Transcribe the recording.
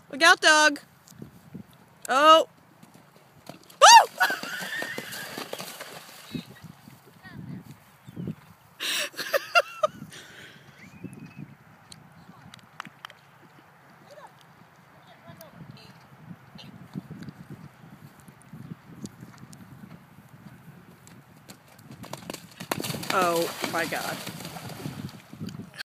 Look out, dog. Oh. Woo! Oh my God.